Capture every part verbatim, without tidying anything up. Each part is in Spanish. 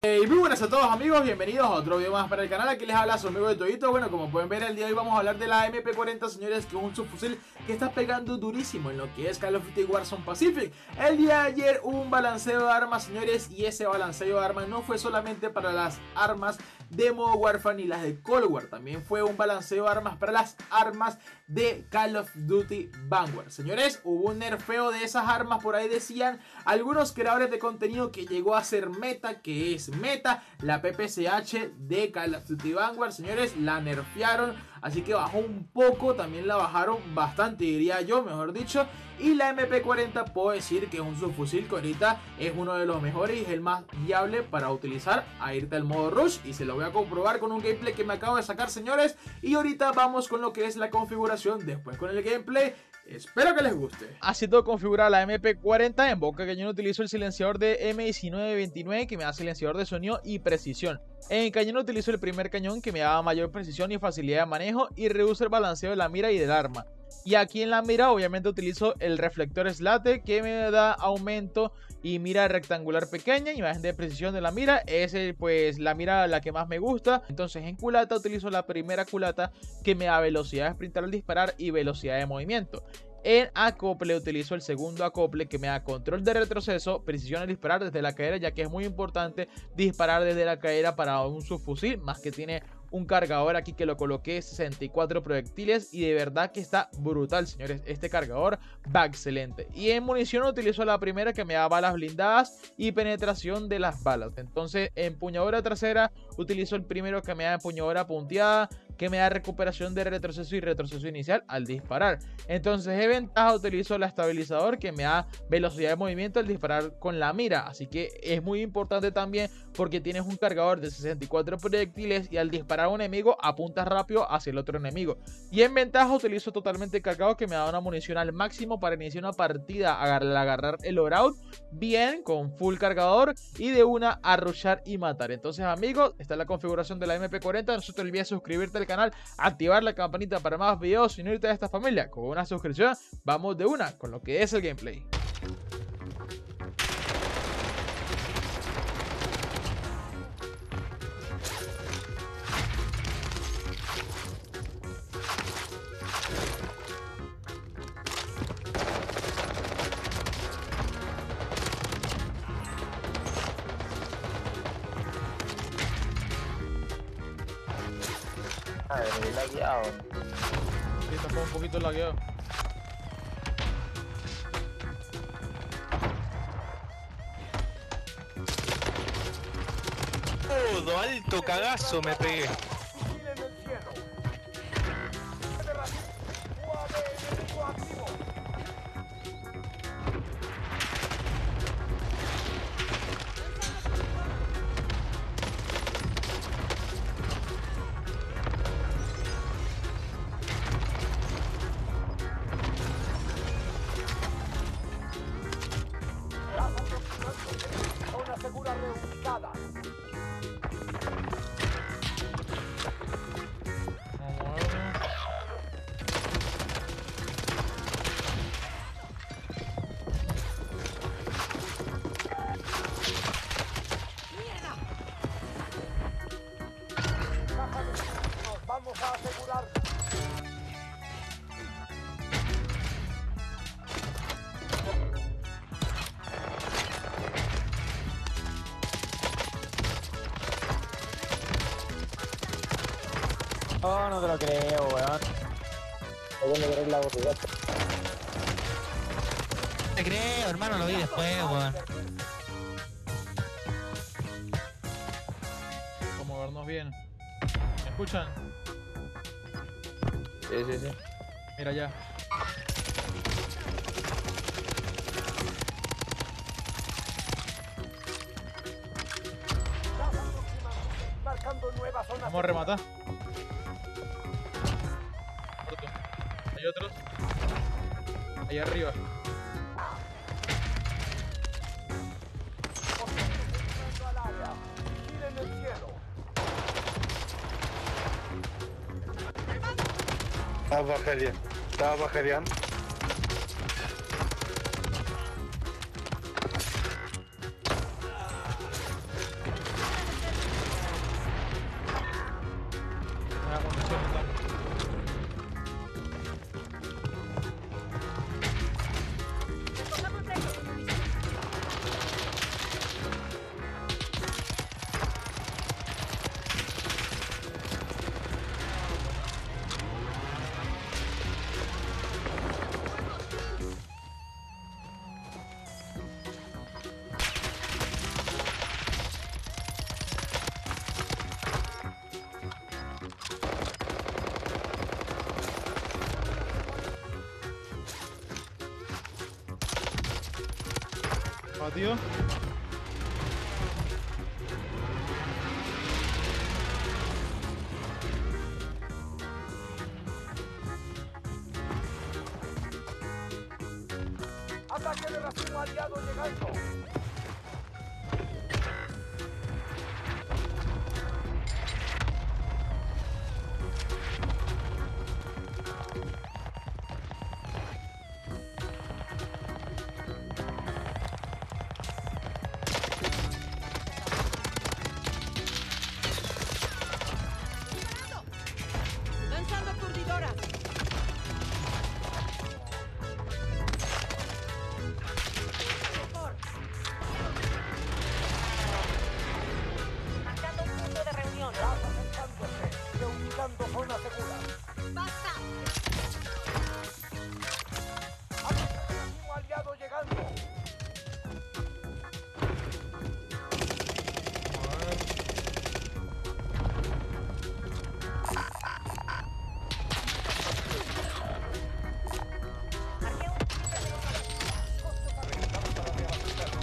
Hey, muy buenas a todos amigos, bienvenidos a otro video más para el canal. Aquí les habla su amigo de Todito. Bueno, como pueden ver, el día de hoy vamos a hablar de la M P cuarenta, señores, que es un subfusil que está pegando durísimo en lo que es Call of Duty Warzone Pacific. El día de ayer hubo un balanceo de armas, señores, y ese balanceo de armas no fue solamente para las armas de Modern Warfare ni las de Cold War, también fue un balanceo de armas para las armas de Call of Duty Vanguard. Señores, hubo un nerfeo de esas armas, por ahí decían algunos creadores de contenido que llegó a ser meta, que es meta, la P P C H de Call of Duty Vanguard. Señores, la nerfearon, así que bajó un poco, también la bajaron bastante, diría yo, mejor dicho. Y la M P cuarenta puedo decir que es un subfusil que ahorita es uno de los mejores y es el más viable para utilizar a irte al modo rush, y se lo voy a comprobar con un gameplay que me acabo de sacar, señores. Y ahorita vamos con lo que es la configuración, después con el gameplay. Espero que les guste. Así todo configurada la M P cuarenta. En boca cañón utilizo el silenciador de M diecinueve veintinueve, que me da silenciador de sonido y precisión. En cañón utilizo el primer cañón, que me da mayor precisión y facilidad de manejo y reduce el balanceo de la mira y del arma. Y aquí en la mira obviamente utilizo el reflector Slate, que me da aumento y mira rectangular pequeña, imagen de precisión de la mira. Es pues la mira la que más me gusta. Entonces en culata utilizo la primera culata, que me da velocidad de sprintar al disparar y velocidad de movimiento. En acople utilizo el segundo acople, que me da control de retroceso, precisión al disparar desde la cadera, ya que es muy importante disparar desde la cadera para un subfusil, más que tiene un cargador aquí que lo coloqué sesenta y cuatro proyectiles y de verdad que está brutal, señores. Este cargador va excelente. Y en munición utilizo la primera, que me da balas blindadas y penetración de las balas. Entonces en empuñadura trasera utilizo el primero, que me da empuñadura punteada, que me da recuperación de retroceso y retroceso inicial al disparar. Entonces de ventaja utilizo el estabilizador, que me da velocidad de movimiento al disparar con la mira. Así que es muy importante también, porque tienes un cargador de sesenta y cuatro proyectiles y al disparar a un enemigo apuntas rápido hacia el otro enemigo. Y en ventaja utilizo totalmente cargado, que me da una munición al máximo para iniciar una partida, al agarrar el loadout bien con full cargador y de una a rushar y matar. Entonces amigos, esta es la configuración de la M P cuarenta. No se te olvide suscribirte al canal, activar la campanita para más videos y unirte a esta familia. Con una suscripción vamos de una con lo que es el gameplay. Madre, me he lagueado. Sí, está un poquito lagueado. Todo alto cagazo me pegué. Zona segura reubicada. Caja de suministros, vamos a asegurar. Oh, no te lo creo, weón. ¿Por dónde querés la botella? Te creo, hermano, lo vi después, weón. Vamos a vernos bien. ¿Me escuchan? Sí, sí, sí. Mira ya. Marcando nueva zona. Vamos a rematar. Corto. Hay otros. Ahí arriba. al área. Vigilen el cielo. Estaba bajarían. Estaba bajarían. tío. Ataque de racimo aliado llegando. Lanzando aturdidoras. Marcando un punto de reunión. Gas acercándose. Reubicando zona segura. ¡Basta! Ataque de racimo aliado llegando. Marqué un Costos arriesgados para reabastecernos.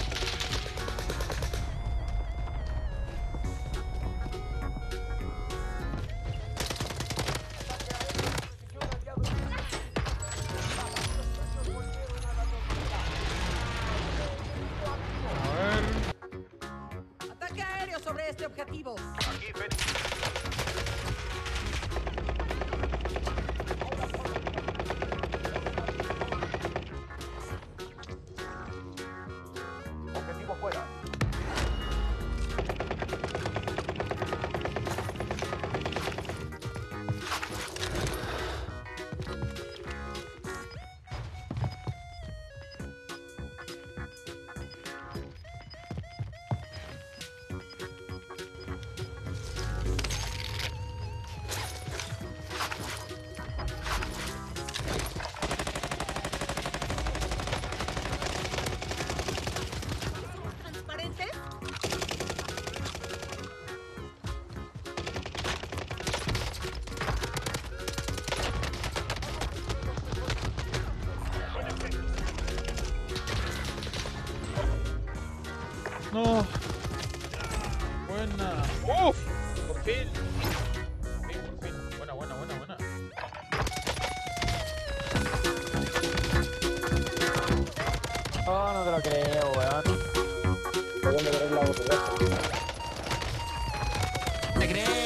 Ataque aéreo de precisión aliado llegando. Bajas de explosión volvieron a la normalidad. A ver. ataque aéreo sobre este objetivo. Aquí, Fénix. Objetivo fuera. ¿Transparentes? No. Buena. ¡Uf! Por fin. Por fin, por fin. Buena, buena, buena, buena. Oh, no te lo creo, weón. Te creo.